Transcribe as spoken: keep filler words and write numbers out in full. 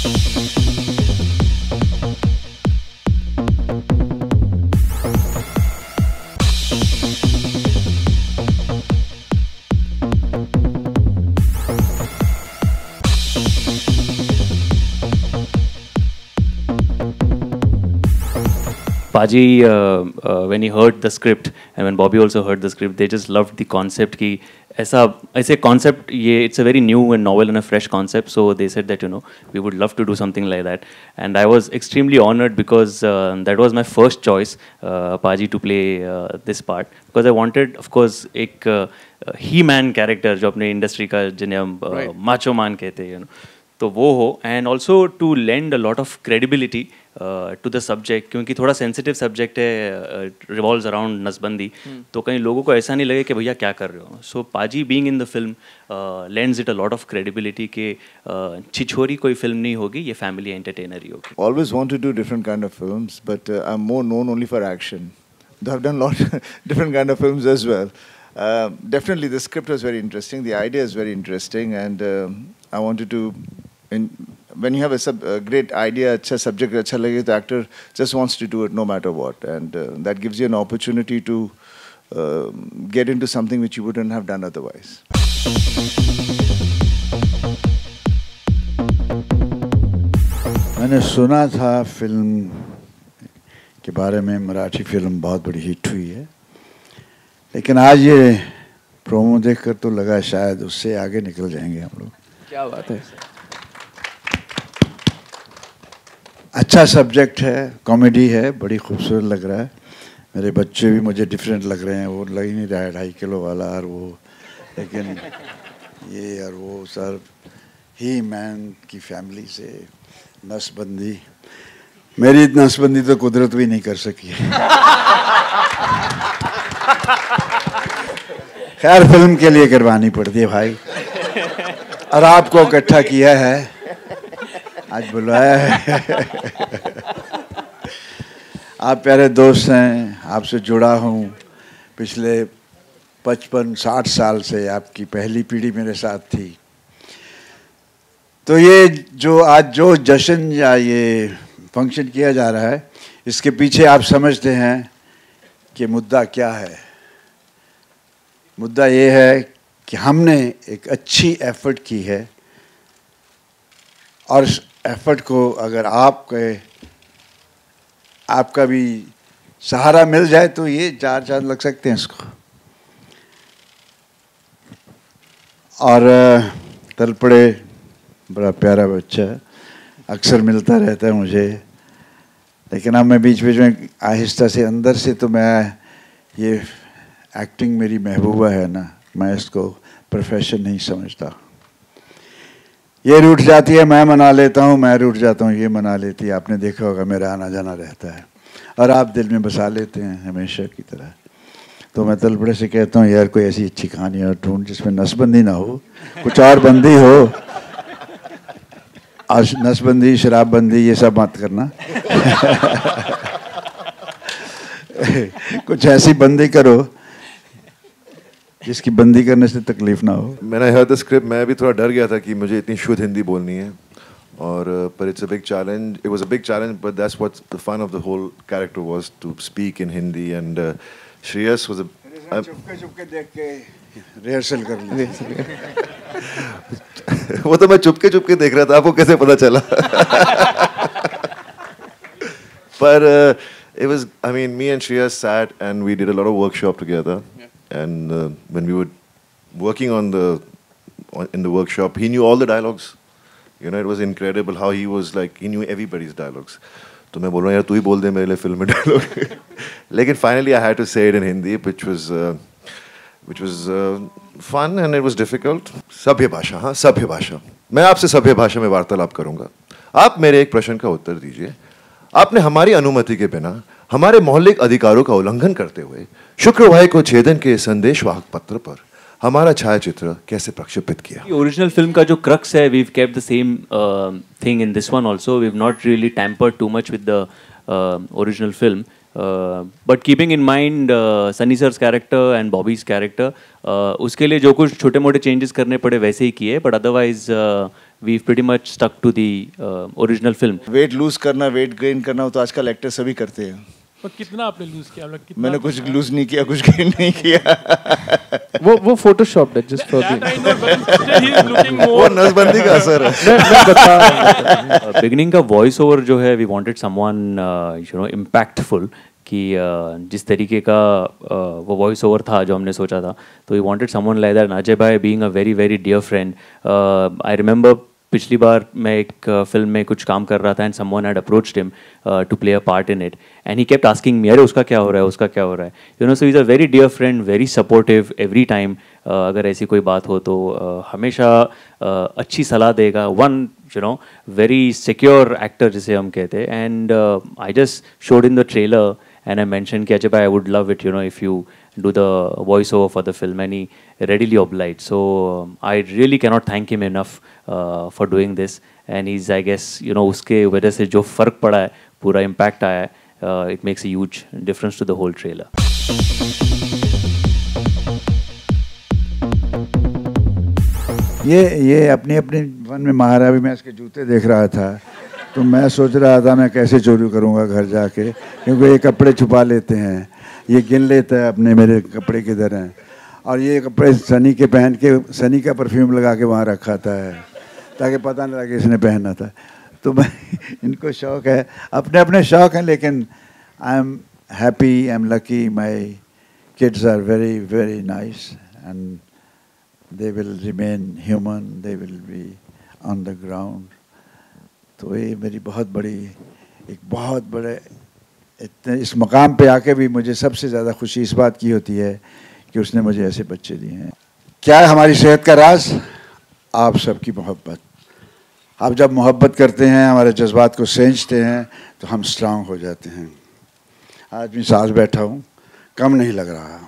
Paji, uh, uh, when he heard the script and when Bobby also heard the script, they just loved the concept. Ki aisa, aise concept, ye, it's a very new and novel and a fresh concept. So they said that, you know, we would love to do something like that. And I was extremely honored because uh, that was my first choice, uh, Paji, to play uh, this part. Because I wanted, of course, एक uh, he-man character जो अपने industry का जिन्हें हम uh, macho man कहते हैं, you know. तो वो हो and also to lend a lot of credibility uh, to the subject क्योंकि थोड़ा sensitive subject है uh, revolves around नसबंदी hmm. तो कहीं लोगों को ऐसा नहीं लगे कि भैया क्या कर रहे हो so Paji being in the film uh, lends it a lot of credibility कि uh, छिछोरी कोई film नहीं होगी ये family entertainer ही होगी. Always want to do different kind of films but uh, I'm more known only for action. I've done a lot different kind of films as well. Uh, definitely the script was very interesting, the idea is very interesting and uh, I wanted to In, when you have a, sub, a great idea, अच्छा subject अच्छा लगे, the actor just wants to do it no matter what, and uh, that gives you an opportunity to uh, get into something which you wouldn't have done otherwise. मैंने सुना था film के बारे में, Marathi film बहुत बड़ी हिट हुई है, लेकिन आज ये प्रोमो देखकर तो लगा शायद उससे आगे निकल जाएंगे हम लोग. क्या बात है. अच्छा सब्जेक्ट है, कॉमेडी है, बड़ी खूबसूरत लग रहा है. मेरे बच्चे भी मुझे डिफरेंट लग रहे हैं, वो लग ही नहीं रहा है ढाई किलो वाला और वो, लेकिन ये और वो सर ही मैन की फैमिली से नसबंदी. मेरी नसबंदी तो कुदरत भी नहीं कर सकी. खैर फिल्म के लिए करवानी पड़ती है भाई, और आपको इकट्ठा किया है, आज बुलाया है. आप प्यारे दोस्त हैं, आपसे जुड़ा हूँ पिछले पचपन साठ साल से. आपकी पहली पीढ़ी मेरे साथ थी. तो ये जो आज जो जश्न या ये फंक्शन किया जा रहा है, इसके पीछे आप समझते हैं कि मुद्दा क्या है. मुद्दा ये है कि हमने एक अच्छी एफर्ट की है और इस एफर्ट को अगर आपके आपका भी सहारा मिल जाए तो ये चार चांद लग सकते हैं इसको. और तलपड़े बड़ा प्यारा बच्चा अक्सर मिलता रहता है मुझे, लेकिन अब मैं बीच बीच में आहिस्ता से अंदर से तो मैं ये एक्टिंग मेरी महबूबा है ना, मैं इसको प्रोफेशन नहीं समझता. ये रूठ जाती है मैं मना लेता हूँ, मैं रूठ जाता हूँ ये मना लेती है. आपने देखा होगा मेरा आना जाना रहता है और आप दिल में बसा लेते हैं हमेशा की तरह. तो मैं तलपड़े से कहता हूँ यार कोई ऐसी अच्छी कहानी और ढूंढ जिसमें नसबंदी ना हो, कुछ और बंदी हो. आज नसबंदी शराबबंदी ये सब मत करना. कुछ ऐसी बंदी करो जिसकी बंदी करने से तकलीफ ना हो. मैंने heard the script, मैं भी थोड़ा डर गया था कि मुझे इतनी शुद्ध हिंदी बोलनी है और पर it's a big challenge. It was a big challenge, but that's what the fun of the whole character was, to speak in Hindi. And uh, Shreyas was a Chupke Chupke देख के रिहर्सल कर ली. वो तो मैं चुपके चुपके देख रहा था, आपको कैसे पता चला? पर uh, it was, I mean, me and Shreyas sat and we did a lot of workshop together. And uh, when we were working on the on, in the workshop, he knew all the dialogues. You know, it was incredible how he was like, he knew everybody's dialogues. तो मैं बोल रहा हूँ यार तू ही बोल दे मेरे लिए फिल्म में dialogue. लेकिन finally I had to say it in Hindi, which was uh, which was uh, fun and it was difficult. सभ्य भाषा, हाँ सभ्य भाषा. मैं आपसे सभ्य भाषा में वार्तालाप करूँगा. आप मेरे एक प्रश्न का उत्तर दीजिए. आपने हमारी अनुमति के बिना हमारे मौलिक अधिकारों का उल्लंघन करते हुए शुक्रवार को छेदन के संदेशवाहक पत्र पर हमारा छायाचित्र कैसे प्रक्षेपित किया? ओरिजिनल फिल्म का जो क्रक्स है, we've kept the same uh, thing in this one also. We've not really tampered too much with the uh, original film. Uh, but keeping in mind uh, Sunny sir's character and Bobby's character, uh, उसके लिए जो कुछ छोटे मोटे changes करने पड़े वैसे ही किए. But otherwise uh, we've pretty much stuck to the uh, original film. Weight lose करना, वेट गेन करना वो तो आजकल एक्टर सभी करते हैं. पर कितना आपने लूज किया? मतलब कितना? मैंने कुछ लूज नहीं किया, कुछ गेन नहीं किया. वो वो फोटोशॉप है just for That I know, but still he is looking वो more. नसबंदी का असर है. मैं बता बिगनिंग का वॉइस ओवर जो है, we wanted someone you know impactful, कि uh, जिस तरीके का uh, वो वॉइस ओवर था जो हमने सोचा था, तो we wanted someone like that. Ajay भाई being a very very dear friend, I remember पिछली बार मैं एक फिल्म uh, में कुछ काम कर रहा था and someone had approached him to play a part in it and he kept asking me, अरे उसका क्या हो रहा है, उसका क्या हो रहा है, you know. So is a very dear friend, very supportive every time. अगर ऐसी कोई बात हो तो uh, हमेशा uh, अच्छी सलाह देगा. One you know very secure actor जिसे हम कहते हैं. And I just showed in the trailer and I mentioned कि अजय भाई, I would love it, you know, if you do the voiceover for the film, and he readily obliged. So um, I really cannot thank him enough uh, for doing this. And he's, I guess, you know, उसके वजह से जो फर्क पड़ा है, पूरा impact आया है, uh, it makes a huge difference to the whole trailer. ये ये अपनी अपनी वन में महारावी में इसके जूते देख रहा था, तो मैं सोच रहा था मैं कैसे चोरी करूंगा घर जाके, क्योंकि ये कपड़े छुपा लेते हैं, ये गिन लेता है अपने मेरे कपड़े किधर हैं, और ये कपड़े सनी के पहन के सनी का परफ्यूम लगा के वहाँ रखा था है ताकि पता नहीं लगे इसने पहना था. तो मैं इनको शौक़ है, अपने अपने शौक़ हैं, लेकिन I am happy, I am lucky, my kids are very very nice and they will remain human, they will be on the ground. तो ये मेरी बहुत बड़ी एक बहुत बड़े इतने इस मकाम पे आके भी मुझे सबसे ज़्यादा खुशी इस बात की होती है कि उसने मुझे ऐसे बच्चे दिए हैं. क्या है हमारी सेहत का राज? आप सबकी मोहब्बत. आप जब मोहब्बत करते हैं, हमारे जज्बात को सेंचते हैं, तो हम स्ट्रांग हो जाते हैं. आज मैं साथ बैठा हूँ, कम नहीं लग रहा.